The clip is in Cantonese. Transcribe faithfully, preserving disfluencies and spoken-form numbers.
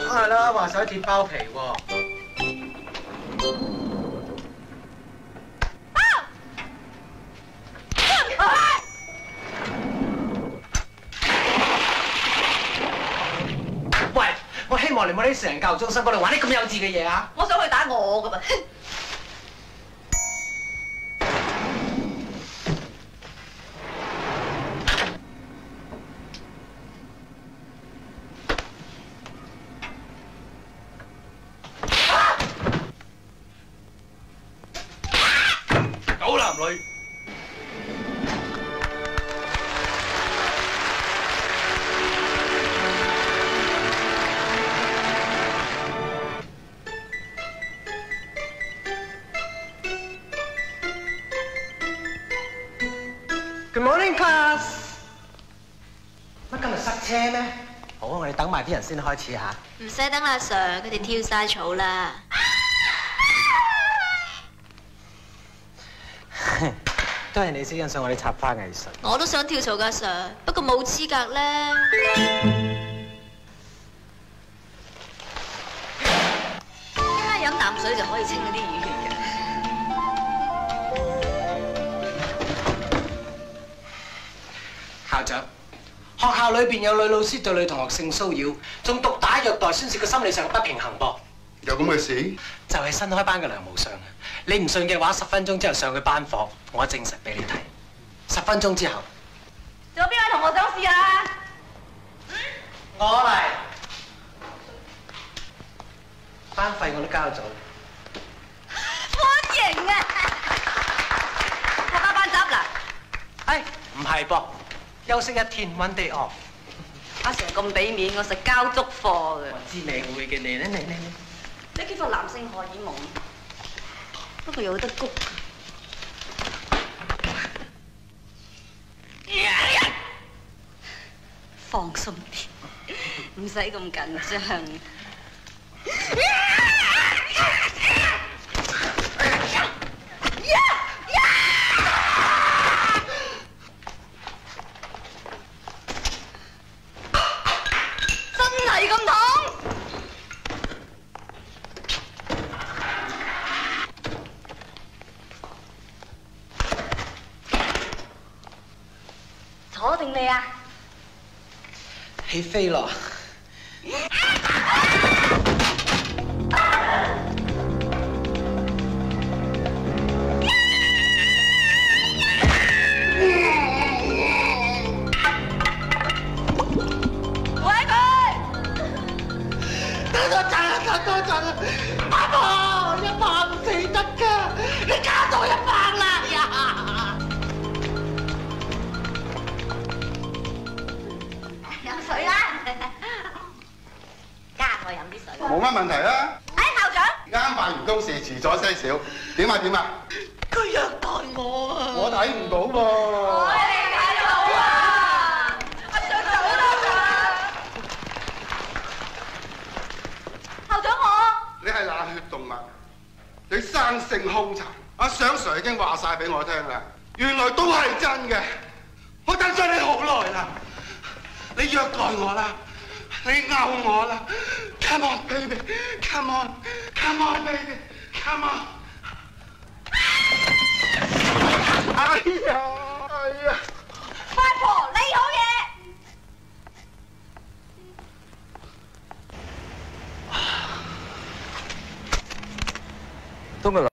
梗係啦，話晒鐵包皮喎。喂，我希望你冇喺成人教育中心嗰度玩啲咁幼稚嘅嘢啊！ 我想去打我噶噃。 狗男女。Good morning, class。乜今日塞車咩？好，我哋等埋啲人先開始嚇。 唔使等啦 Sir， 佢哋跳晒草啦。 都係你識欣賞我啲插花藝術。 我都想跳槽㗎 Sir， 不過冇資格咧。依家飲啖水就可以清嗰啲淤血嘅。 校長，學校裏邊有女老師對女同學性騷擾，仲毒打虐待，宣泄個心理上嘅不平衡噃。 有咁嘅事？ 就係新開班嘅梁無相。你唔信嘅話，十分鐘之後上佢班房，我證實俾你睇。十分鐘之後。 仲有邊位同學想試啊？ 我嚟。班費我都交咗。 歡迎啊！我加班執啦。 哎，唔係噃，休息一天 one day off。 阿 Sir 咁俾面，我實交足課嘅。 我知你會嘅，你咧你你你。 呢幾個男性荷爾蒙，不過有得谷。放鬆啲，唔使咁緊張。真係咁痛？坐定未啊？ 起飛咯！ 冇乜問題啦。 哎，校長， 啱辦完公事，遲咗些少。點啊點啊？ 佢虐待我啊！ 我睇唔到噃。 我哋睇到啊！阿 Sir 走啦！校長我， 你係冷血動物，你生性兇殘。阿想 Sir 已經話晒俾我聽啦，原來都係真嘅。我等咗你好耐啦，你虐待我啦。你咬我啦 ！Come on, baby, come on, come on, baby, come on！ 哎呀，哎呀！ 八婆，你好嘢！ 都咪